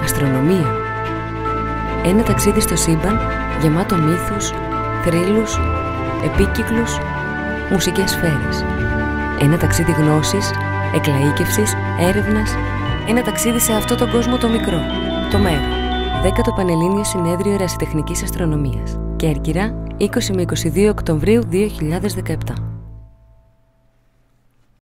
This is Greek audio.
Αστρονομία. Ένα ταξίδι στο σύμπαν γεμάτο μύθους, θρύλους, επίκυκλους, μουσικές σφαίρες. Ένα ταξίδι γνώσης, εκλαΐκευσης, έρευνας. Ένα ταξίδι σε αυτό τον κόσμο το μικρό, το μέγα. 10ο Πανελλήνιο Συνέδριο Ερασιτεχνικής Αστρονομίας. Κέρκυρα, 20 με 22 Οκτωβρίου 2017.